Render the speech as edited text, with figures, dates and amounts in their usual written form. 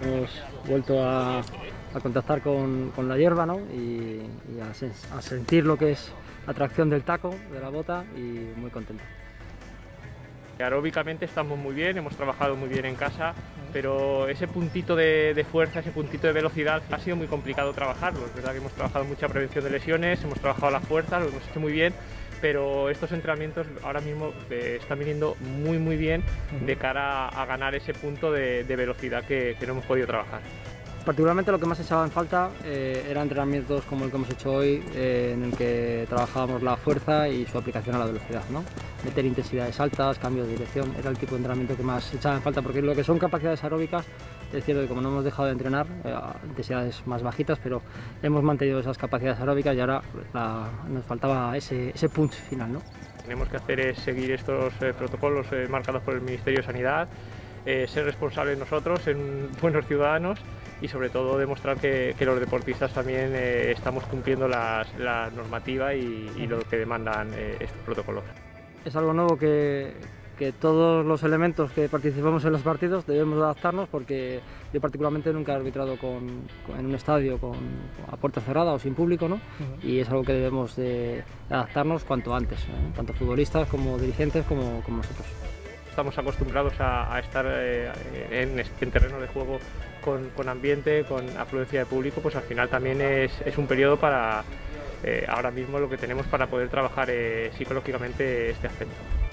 hemos vuelto a contactar con la hierba, ¿no? y a sentir lo que es la tracción del taco, de la bota, y muy contento. Aeróbicamente estamos muy bien, hemos trabajado muy bien en casa, pero ese puntito de fuerza, ese puntito de velocidad ha sido muy complicado trabajarlo. Es verdad que hemos trabajado mucha prevención de lesiones, hemos trabajado la fuerza, lo hemos hecho muy bien, pero estos entrenamientos ahora mismo están viniendo muy bien de cara a ganar ese punto de velocidad que no hemos podido trabajar. Particularmente lo que más echaba en falta eran entrenamientos como el que hemos hecho hoy, en el que trabajábamos la fuerza y su aplicación a la velocidad, ¿no? Meter intensidades altas, cambios de dirección, era el tipo de entrenamiento que más echaba en falta, porque lo que son capacidades aeróbicas, es cierto que como no hemos dejado de entrenar, intensidades más bajitas, pero hemos mantenido esas capacidades aeróbicas y ahora nos faltaba ese punch final, ¿no? Tenemos que hacer es seguir estos protocolos marcados por el Ministerio de Sanidad, ser responsables nosotros, ser buenos ciudadanos y sobre todo demostrar que los deportistas también estamos cumpliendo la normativa y lo que demandan estos protocolos. Es algo nuevo que todos los elementos que participamos en los partidos debemos adaptarnos, porque yo particularmente nunca he arbitrado en un estadio a puerta cerrada o sin público, ¿no? Y es algo que debemos de adaptarnos cuanto antes, tanto futbolistas como dirigentes como nosotros. Estamos acostumbrados a estar en terreno de juego con ambiente, con afluencia de público, pues al final también es un periodo para ahora mismo lo que tenemos para poder trabajar psicológicamente este aspecto.